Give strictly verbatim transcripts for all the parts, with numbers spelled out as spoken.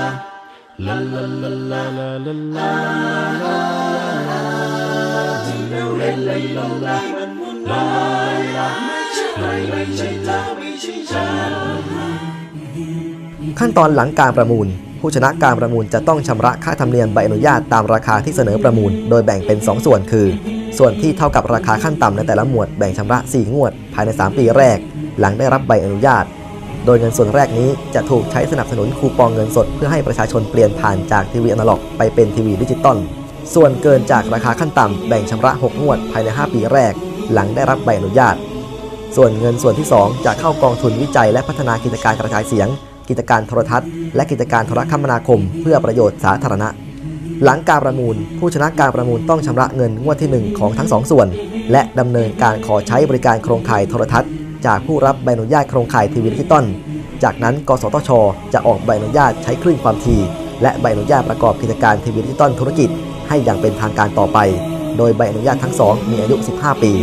ขั้นตอนหลังการประมูลผู้ชนะการประมูลจะต้องชำระค่าธรรมเนียมใบอนุญาตตามราคาที่เสนอประมูลโดยแบ่งเป็นสองส่วนคือส่วนที่เท่ากับราคาขั้นต่ำในแต่ละหมวดแบ่งชำระสี่งวดภายในสามปีแรกหลังได้รับใบอนุญาตโดยเงินส่วนแรกนี้จะถูกใช้สนับสนุนคูปองเงินสดเพื่อให้ประชาชนเปลี่ยนผ่านจากทีวีอนาล็อกไปเป็นทีวีดิจิตอลส่วนเกินจากราคาขั้นต่ำแบ่งชำระหกงวดภายในห้าปีแรกหลังได้รับใบอนุญาตส่วนเงินส่วนที่สองจะเข้ากองทุนวิจัยและพัฒนากิจการกระจายเสียงกิจการโทรทัศน์และกิจการโทรคมนาคมเพื่อประโยชน์สาธารณะหลังการประมูลผู้ชนะการประมูลต้องชำระเงินงวดที่หนึ่งของทั้งสองส่วนและดำเนินการขอใช้บริการโครงข่ายโทรทัศน์จากผู้รับใบอนุญาตโครงข่ายทีวีดิจิตอลจากนั้นกสทช.จะออกใบอนุญาตใช้คลื่นความถี่และใบอนุญาตประกอบกิจการทีวีดิจิตอลธุรกิจให้อย่างเป็นทางการต่อไปโดยใบอนุญาตทั้งสองมีอายุสิบห้าปี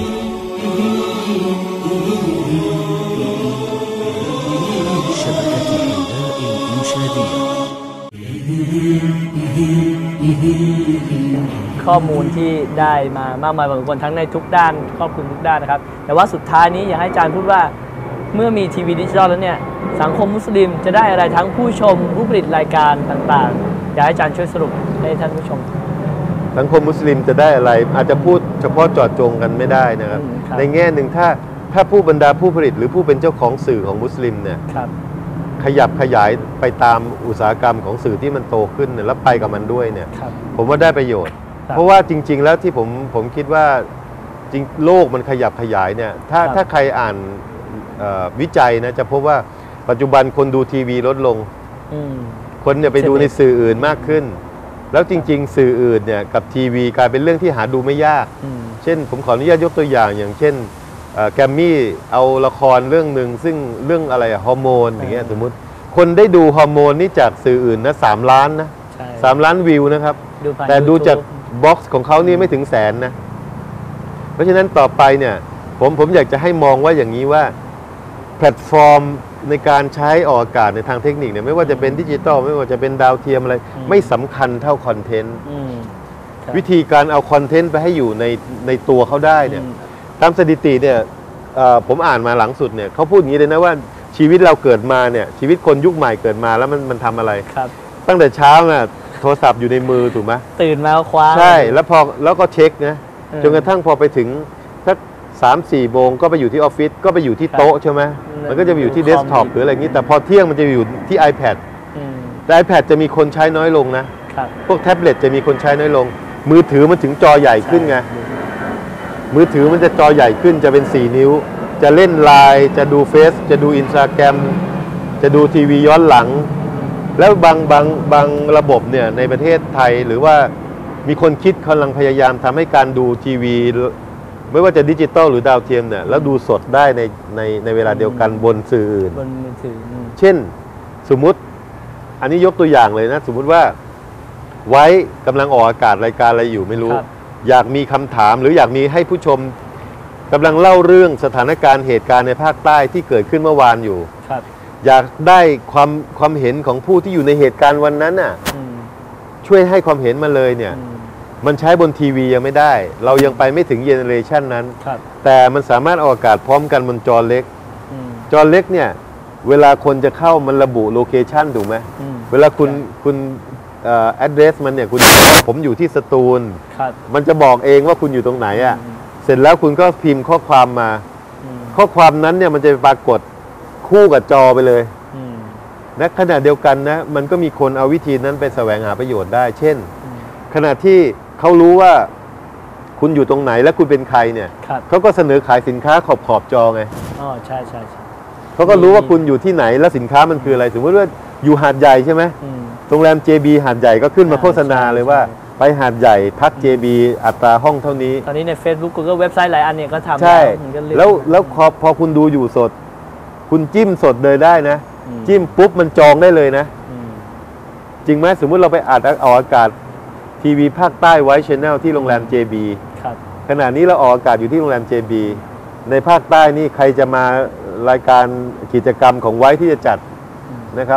ข้อมูลที่ได้มามากมายพอสมควรทั้งในทุกด้านครอบคลุมทุกด้านนะครับแต่ว่าสุดท้ายนี้อยากให้อาจารย์พูดว่าเมื่อมีทีวีดิจิทัลแล้วเนี่ยสังคมมุสลิมจะได้อะไรทั้งผู้ชมผู้ผลิตรายการต่างๆอยากให้อาจารย์ช่วยสรุปให้ท่านผู้ชมสังคมมุสลิมจะได้อะไรอาจจะพูดเฉพาะเจาะจงกันไม่ได้นะครับในแง่หนึ่งถ้าถ้าผู้บรรดาผู้ผลิตหรือผู้เป็นเจ้าของสื่อของมุสลิมเนี่ยขยับขยายไปตามอุตสาหกรรมของสื่อที่มันโตขึ้นแล้วไปกับมันด้วยเนี่ยผมว่าได้ประโยชน์เพราะว่าจริงๆแล้วที่ผมผมคิดว่าจริงโลกมันขยับขยายเนี่ยถ้าถ้าใครอ่านวิจัยนะจะพบว่าปัจจุบันคนดูทีวีลดลงคนเนี่ยไปดูในสื่ออื่นมากขึ้นแล้วจริงๆสื่ออื่นเนี่ยกับทีวีกลายเป็นเรื่องที่หาดูไม่ยากเช่นผมขออนุญาตยกตัวอย่างอย่างเช่นแกมมี่เอาละครเรื่องหนึ่งซึ่งเรื่องอะไรฮอร์โมนอย่างเงี้ยสมมุติคนได้ดูฮอร์โมนนี่จากสื่ออื่นนะสามล้านนะสามล้านวิวนะครับแต่ดูจากบ็อกซ์ของเขานี่ไม่ถึงแสนนะเพราะฉะนั้นต่อไปเนี่ยผมผมอยากจะให้มองว่าอย่างนี้ว่าแพลตฟอร์มในการใช้ออกอากาศในทางเทคนิคเนี่ยไม่ว่าจะเป็นดิจิตอลไม่ว่าจะเป็นดาวเทียมอะไรไม่สำคัญเท่าคอนเทนต์วิธีการเอาคอนเทนต์ไปให้อยู่ในในตัวเขาได้เนี่ยตามสถิติเนี่ยผมอ่านมาหลังสุดเนี่ยเขาพูดอย่างนี้เลยนะว่าชีวิตเราเกิดมาเนี่ยชีวิตคนยุคใหม่เกิดมาแล้วมันมันทำอะไรตั้งแต่เช้าน่ะโทรศัพท์อยู่ในมือถูกไหมตื่นมาคว้าใช่แล้วพอแล้วก็เช็คนะจนกระทั่งพอไปถึงสักสามสี่โมงก็ไปอยู่ที่ออฟฟิศก็ไปอยู่ที่โต๊ะใช่ไหมมันก็จะไปอยู่ที่เดสก์ท็อปหรืออะไรอย่างนี้แต่พอเที่ยงมันจะอยู่ที่ iPad แต่ iPad จะมีคนใช้น้อยลงนะพวกแท็บเล็ตจะมีคนใช้น้อยลงมือถือมันถึงจอใหญ่ขึ้นไงมือถือมันจะจอใหญ่ขึ้นจะเป็นสี่นิ้วจะเล่นไลน์จะดูเฟซจะดูอินสตาแกรมจะดูทีวีย้อนหลังแล้วบางบางบางระบบเนี่ยในประเทศไทยหรือว่ามีคนคิดกำลังพยายามทำให้การดูทีวีไม่ว่าจะดิจิตอลหรือดาวเทียมเนี่ยแล้วดูสดได้ในในในเวลาเดียวกันบนสื่ออื่นบนมือถือเช่นสมมุติอันนี้ยกตัวอย่างเลยนะสมมุติว่าไว้กำลังออกอากาศรายการอะไรอยู่ไม่รู้อยากมีคำถามหรืออยากมีให้ผู้ชมกำลังเล่าเรื่องสถานการณ์เหตุการณ์ในภาคใต้ที่เกิดขึ้นเมื่อวานอยู่อยากได้ความความเห็นของผู้ที่อยู่ในเหตุการณ์วันนั้นน่ะช่วยให้ความเห็นมาเลยเนี่ยมันใช้บนทีวียังไม่ได้เรายังไปไม่ถึงเจเนอเรชันนั้นแต่มันสามารถออกอากาศพร้อมกันบนจอเล็กจอเล็กเนี่ยเวลาคนจะเข้ามันระบุโลเคชันถูกไหมเวลาคุณคุณเอ่อ address มันเนี่ยคุณผมอยู่ที่สตูลมันจะบอกเองว่าคุณอยู่ตรงไหนอ่ะเสร็จแล้วคุณก็พิมพ์ข้อความมาข้อความนั้นเนี่ยมันจะปรากฏคู่กับจอไปเลยนะขณะเดียวกันนะมันก็มีคนเอาวิธีนั้นไปแสวงหาประโยชน์ได้เช่นขณะที่เขารู้ว่าคุณอยู่ตรงไหนและคุณเป็นใครเนี่ยเขาก็เสนอขายสินค้าขอบขอบจอไงอ๋อใช่ใช่ใช่เขาก็รู้ว่าคุณอยู่ที่ไหนและสินค้ามันคืออะไรสมมติว่าอยู่หาดใหญ่ใช่ไหมโรงแรม เจ บี หาดใหญ่ก็ขึ้นมาโฆษณาเลยว่าไปหาดใหญ่พัก เจ บี อัตราห้องเท่านี้ตอนนี้ใน Facebook Google เว็บไซต์หลายอันเนี่ยก็ทำใช่แล้วแล้วพอพอคุณดูอยู่สดคุณจิ้มสดเลยได้นะจิ้มปุ๊บมันจองได้เลยนะจริงไหมสมมุติเราไปอัดออกอากาศทีวีภาคใต้ไว้ Channel ที่โรงแรม เจ บี ขณะนี้เราออกอากาศอยู่ที่โรงแรม เจ บี ในภาคใต้นี่ใครจะมารายการกิจกรรมของไว้ที่จะจัดนะครับ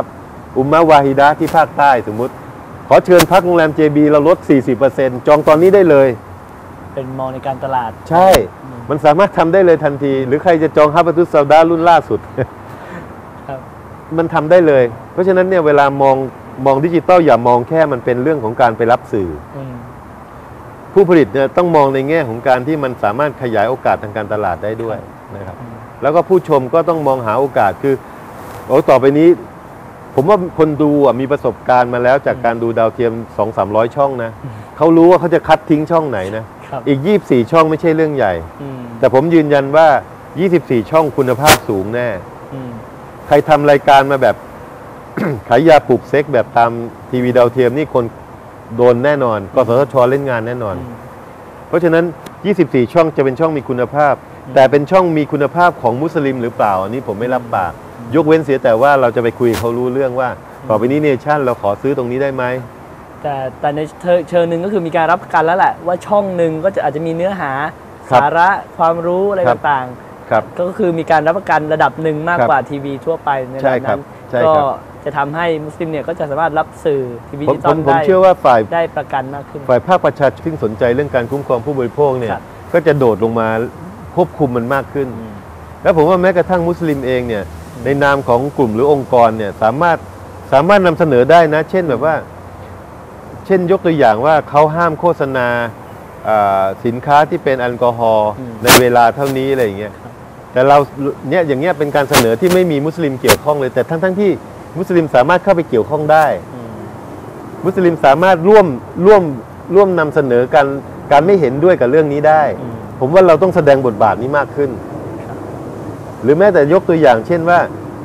อุมมะวาฮิดะห์ที่ภาคใต้สมมุติขอเชิญพักโรงแรม เจ บี เราลด สี่สิบเปอร์เซ็นต์ จองตอนนี้ได้เลยเป็นมองในการตลาดใช่มันสามารถทำได้เลยทันทีหรือใครจะจองฮับบัตุสซาดารุ่นล่าสุดมันทำได้เลยเพราะฉะนั้นเนี่ยเวลามองมองดิจิตอลอย่ามองแค่มันเป็นเรื่องของการไปรับสื่อผู้ผลิตเนี่ยต้องมองในแง่ของการที่มันสามารถขยายโอกาสทางการตลาดได้ด้วยนะครับแล้วก็ผู้ชมก็ต้องมองหาโอกาสคือโอ้ต่อไปนี้ผมว่าคนดูมีประสบการณ์มาแล้วจากการดูดาวเทียม สองถึงสามร้อย ช่องนะเขารู้ว่าเขาจะคัดทิ้งช่องไหนนะอีกยี่สิบสี่ช่องไม่ใช่เรื่องใหญ่แต่ผมยืนยันว่ายี่สิบสี่ช่องคุณภาพสูงแน่ใครทำรายการมาแบบ ขายยาปลุกเซ็กแบบตามทีวีดาวเทียมนี่คนโดนแน่นอนกสทช.เล่นงานแน่นอนเพราะฉะนั้นยี่สิบสี่ช่องจะเป็นช่องมีคุณภาพแต่เป็นช่องมีคุณภาพของมุสลิมหรือเปล่าอันนี้ผมไม่รับปากยกเว้นเสียแต่ว่าเราจะไปคุยเขารู้เรื่องว่าต่อไปนี้เนชั่นเราขอซื้อตรงนี้ได้ไหมแต่แต่ในเชิงหนึ่งก็คือมีการรับประกันแล้วแหละว่าช่องหนึ่งก็จะอาจจะมีเนื้อหาสาระความรู้อะไรต่างๆก็คือมีการรับประกันระดับหนึ่งมากกว่าทีวีทั่วไปในระดับนั้นก็จะทำให้มุสลิมเนี่ยก็จะสามารถรับสื่อทีวีดิจิตอลได้ผมเชื่อว่าฝ่ายได้ประกันมากขึ้นฝ่ายภาคประชาชนที่สนใจเรื่องการคุ้มครองผู้บริโภคเนี่ยก็จะโดดลงมาควบคุมมันมากขึ้นแล้วผมว่าแม้กระทั่งมุสลิมเองเนี่ยในนามของกลุ่มหรือองค์กรเนี่ยสามารถสามารถนำเสนอได้นะเช่นแบบว่าเช่นยกตัวอย่างว่าเขาห้ามโฆษณาสินค้าที่เป็นแอลกอฮอล์ในเวลาเท่านี้อะไรอย่างเงี้ยแต่เราเนี่ยอย่างเงี้ยเป็นการเสนอที่ไม่มีมุสลิมเกี่ยวข้องเลยแต่ทั้งทั้งที่มุสลิมสามารถเข้าไปเกี่ยวข้องได้มุสลิมสามารถร่วมร่วมร่วมนำเสนอการการไม่เห็นด้วยกับเรื่องนี้ได้ผมว่าเราต้องแสดงบทบาทนี้มากขึ้นหรือแม้แต่ยกตัวอย่างเช่นว่า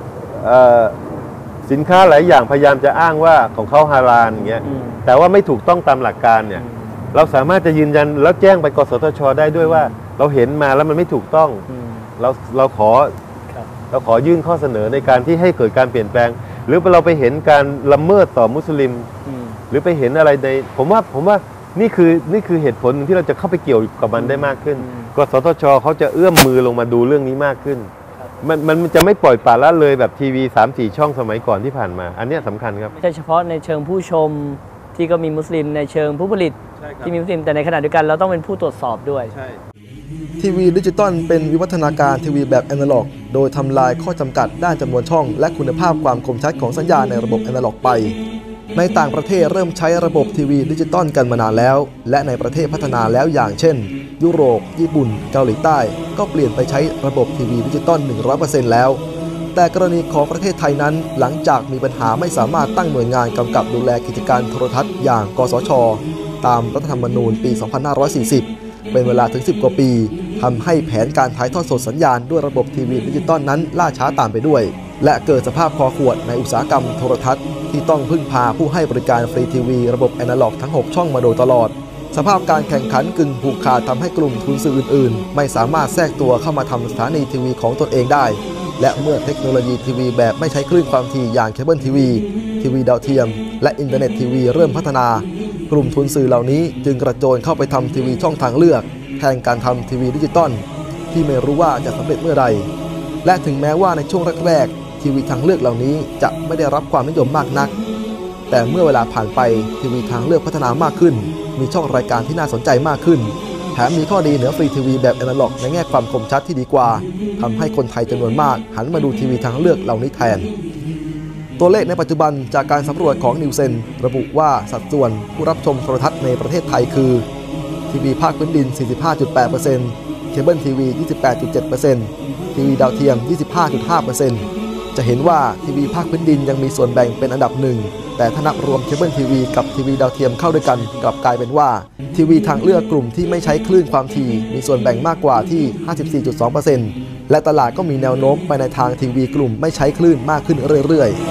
สินค้าหลายอย่างพยายามจะอ้างว่าของเขาฮาลาลอย่างเงี้ยแต่ว่าไม่ถูกต้องตามหลักการเนี่ยเราสามารถจะยืนยันแล้วแจ้งไปกสทช.ได้ด้วยว่าเราเห็นมาแล้วมันไม่ถูกต้องเราเราขอเราขอยื่นข้อเสนอในการที่ให้เกิดการเปลี่ยนแปลงหรือเราไปเห็นการละเมิดต่อมุสลิมหรือไปเห็นอะไรในผมว่าผมว่านี่คือนี่คือเหตุผลที่เราจะเข้าไปเกี่ยวกับมันได้มากขึ้นกสทช.เขาจะเอื้อมมือลงมาดูเรื่องนี้มากขึ้นมันมันจะไม่ปล่อยปละละเลยแบบทีวี สามสี่ ช่องสมัยก่อนที่ผ่านมาอันนี้สำคัญครับไม่ใช่เฉพาะในเชิงผู้ชมที่ก็มีมุสลิมในเชิงผู้ผลิตที่มีมุสลิมแต่ในขณะเดียวกันเราต้องเป็นผู้ตรวจสอบด้วยทีวีดิจิตอลเป็นวิวัฒนาการทีวีแบบแอนะล็อกโดยทำลายข้อจำกัดด้านจำนวนช่องและคุณภาพความคมชัดของสัญญาณในระบบแอนะล็อกไปในต่างประเทศเริ่มใช้ระบบทีวีดิจิตอลกันมานานแล้วและในประเทศพัฒนาแล้วอย่างเช่นยุโรปญี่ปุ่นเกาหลีใต้ก็เปลี่ยนไปใช้ระบบทีวีดิจิตอล หนึ่งร้อยเปอร์เซ็นต์ แล้วแต่กรณีของประเทศไทยนั้นหลังจากมีปัญหาไม่สามารถตั้งหน่วยงานกำกับดูแลกิจการโทรทัศน์อย่างกสช.ตามรัฐธรรมนูญปี สองพันห้าร้อยสี่สิบ เป็นเวลาถึงสิบกว่าปีทำให้แผนการถ่ายทอดสดสัญญาณด้วยระบบทีวีดิจิตอลนั้นล่าช้าตามไปด้วยและเกิดสภาพคอขวดในอุตสาหกรรมโทรทัศน์ที่ต้องพึ่งพาผู้ให้บริการฟรีทีวีระบบแอนะล็อกทั้งหกช่องมาโดยตลอดสภาพการแข่งขันกึ่งผูกขาดทำให้กลุ่มทุนสื่ออื่นๆไม่สามารถแทรกตัวเข้ามาทำสถานีทีวีของตนเองได้และเมื่อเทคโนโลยีทีวีแบบไม่ใช้คลื่นความถี่อย่างเคเบิลทีวีทีวีดาวเทียมและอินเทอร์เน็ตทีวีเริ่มพัฒนากลุ่มทุนสื่อเหล่านี้จึงกระโจนเข้าไปทำทีวีช่องทางเลือกแทนการทำทีวีดิจิตอลที่ไม่รู้ว่าจะสำเร็จเมื่อใดและถึงแม้ว่าในช่วงแรกๆทีวีทางเลือกเหล่านี้จะไม่ได้รับความนิยมมากนักแต่เมื่อเวลาผ่านไปทีวีทางเลือกพัฒนามากขึ้นมีช่องรายการที่น่าสนใจมากขึ้นแถมมีข้อดีเหนือฟรีทีวีแบบแอนะล็อกในแง่ความคมชัดที่ดีกว่าทำให้คนไทยจำนวนมากหันมาดูทีวีทางเลือกเหล่านี้แทนตัวเลขในปัจจุบันจากการสำรวจของนิวเซนระบุว่าสัดส่วนผู้รับชมโทรทัศน์ในประเทศไทยคือทีวีภาคพื้นดิน สี่สิบห้าจุดแปดเปอร์เซ็นต์ เคเบิลทีวี ยี่สิบแปดจุดเจ็ดเปอร์เซ็นต์ ทีวีดาวเทียม ยี่สิบห้าจุดห้าเปอร์เซ็นต์ จะเห็นว่าทีวีภาคพื้นดินยังมีส่วนแบ่งเป็นอันดับหนึ่งแต่ถ้านับรวมเคเบิลทีวีกับทีวีดาวเทียมเข้าด้วยกันกลับกลายเป็นว่าทีวีทางเลือกกลุ่มที่ไม่ใช้คลื่นความถี่มีส่วนแบ่งมากกว่าที่ ห้าสิบสี่จุดสองเปอร์เซ็นต์ และตลาดก็มีแนวโน้มไปในทางทีวีกลุ่มไม่ใช้คลื่นมากขึ้นเรื่อยๆ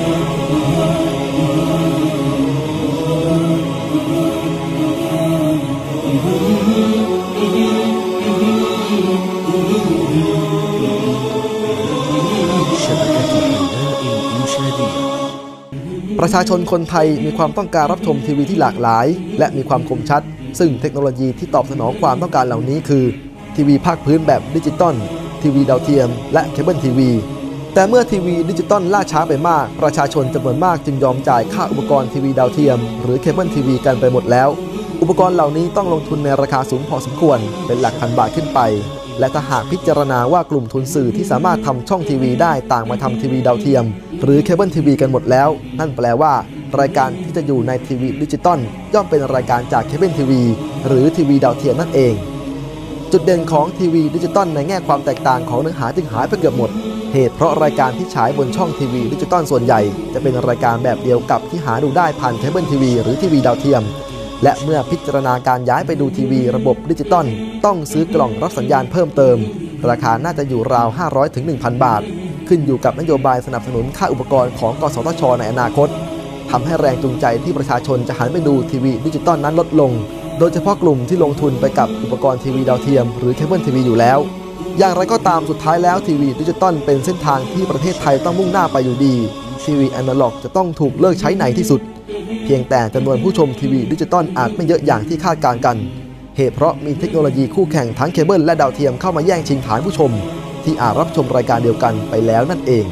ประชาชนคนไทยมีความต้องการรับชมทีวีที่หลากหลายและมีความคมชัดซึ่งเทคโนโลยีที่ตอบสนองความต้องการเหล่านี้คือทีวีภาคพื้นแบบดิจิตอลทีวีดาวเทียมและเคเบิลทีวีแต่เมื่อทีวีดิจิตอลล่าช้าไปมากประชาชนจำนวนมากจึงยอมจ่ายค่าอุปกรณ์ทีวีดาวเทียมหรือเคเบิลทีวีกันไปหมดแล้วอุปกรณ์เหล่านี้ต้องลงทุนในราคาสูงพอสมควรเป็นหลักพันบาทขึ้นไปและถ้าหากพิจารณาว่ากลุ่มทุนสื่อที่สามารถทำช่องทีวีได้ต่างมาทำทีวีดาวเทียมหรือเคเบิลทีวีกันหมดแล้วนั่นแปลว่ารายการที่จะอยู่ในทีวีดิจิตอลย่อมเป็นรายการจากเคเบิลทีวีหรือทีวีดาวเทียมนั่นเองจุดเด่นของทีวีดิจิตอลในแง่ความแตกต่างของเนื้อหาจึงหายไปเกือบหมดเหตุเพราะรายการที่ฉายบนช่องทีวีดิจิตอลส่วนใหญ่จะเป็นรายการแบบเดียวกับที่หาดูได้ผ่านเคเบิลทีวีหรือทีวีดาวเทียมและเมื่อพิจารณาการย้ายไปดูทีวีระบบดิจิตอลต้องซื้อกล่องรับสัญญาณเพิ่มเติมราคาน่าจะอยู่ราว ห้าร้อยถึงหนึ่งพัน บาทขึ้นอยู่กับนโยบายสนับสนุนค่าอุปกรณ์ของกสทช.ในอนาคตทำให้แรงจูงใจที่ประชาชนจะหันไปดูทีวีดิจิตอลนั้นลดลงโดยเฉพาะกลุ่มที่ลงทุนไปกับอุปกรณ์ทีวีดาวเทียมหรือเคเบิลทีวีอยู่แล้วอย่างไรก็ตามสุดท้ายแล้วทีวีดิจิตอลเป็นเส้นทางที่ประเทศไทยต้องมุ่งหน้าไปอยู่ดีทีวีอนาล็อกจะต้องถูกเลิกใช้ในที่สุดเพียงแต่จำนวนผู้ชมทีวีดิจิตอลอาจไม่เยอะอย่างที่คาดการณ์กันเหตุเพราะมีเทคโนโลยีคู่แข่งทั้งเคเบิลและดาวเทียมเข้ามาแย่งชิงฐานผู้ชมที่อาจรับชมรายการเดียวกันไปแล้วนั่นเอง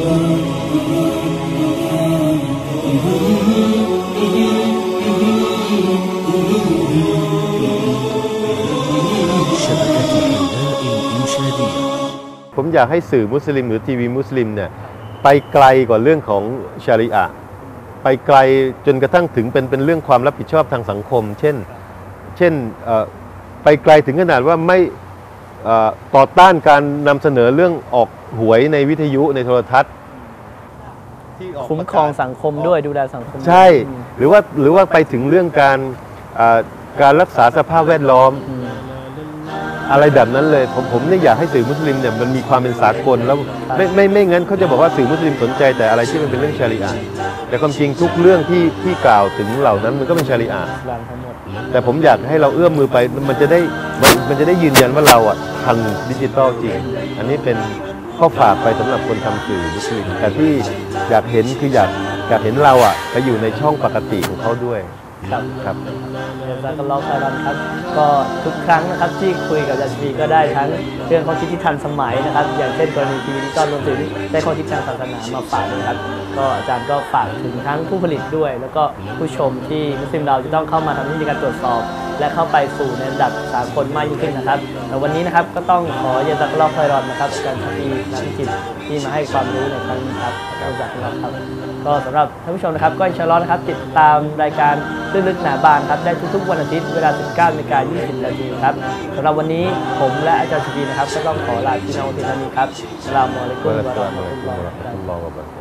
ผมอยากให้สื่อมุสลิมหรือทีวีมุสลิมเนี่ยไปไกลกว่าเรื่องของชาริอะห์ไปไกลจนกระทั่งถึงเป็นเป็นเรื่องความรับผิดชอบทางสังคมเช่นเช่นไปไกลถึงขนาดว่าไม่ต่อต้านการนำเสนอเรื่องออกหวยในวิทยุในโทรทัศน์คุ้มครองสังคมด้วยดูแลสังคมใช่หรือว่าหรือว่าไปถึงเรื่องการการรักษาสภาพแวดล้อมอะไรแบบนั้นเลยผมผมเนี่ยอยากให้สื่อมุสลิมเนี่ยมันมีความเป็นสากลแล้วไม่ไม่ไม่งั้นเขาจะบอกว่าสื่อมุสลิมสนใจแต่อะไรที่มันเป็นเรื่องชาริอะห์แต่ความจริงทุกเรื่องที่ที่กล่าวถึงเหล่านั้นมันก็เป็นชาริอะห์แต่ผมอยากให้เราเอื้อมมือไปมันจะได้มันมันจะได้ยืนยันว่าเราอ่ะทันดิจิตอลจริงอันนี้เป็นข้อฝากไปสำหรับคนทำสื่อมุสลิมแต่ที่อยากเห็นคืออยากอยากเห็นเราอ่ะไปอยู่ในช่องปกติของเขาด้วยครับครับเดี๋ยวจะกันลองกันครับก็ทุกครั้งนะครับที่คุยกับอาจารย์ชวีก็ได้ทั้งเรื่องข้อคิดที่ทันสมัยนะครับอย่างเช่นกรณีทีวีดิจิตอลรวมถึงได้ข้อคิดทางศาสนามาฝากด้วยครับก็อาจารย์ก็ฝากถึงทั้งผู้ผลิตด้วยแล้วก็ผู้ชมที่มุสลิมเราจะต้องเข้ามาทำหน้าที่ในการตรวจสอบและเข้าไปสู่ในระดับสากลมากยิ่งขึ้นนะครับแต่วันนี้นะครับก็ต้องขอเยซักอัลลอฮ์ค็อยรอนนะครับอาจารย์ชวีนักจิตที่มาให้ความรู้ในครั้งนี้ครับขอบคุณครับก็สำหรับท่านผู้ชมนะครับก็อินชาอัลลอฮ์นะครับติดตามรายการลึกลึกหนาบานครับได้ทุกๆวันอาทิตย์เวลา สิบเก้านาฬิกายี่สิบ นาทีครับสำหรับวันนี้ผมและอาจารย์ชวีนะครับก็ต้องขอลาพี่น้องที่ท่านนี้ครับอัสสลามุอะลัยกุมวะเราะห์มะตุลลอฮิวะบะเราะกาตุฮ์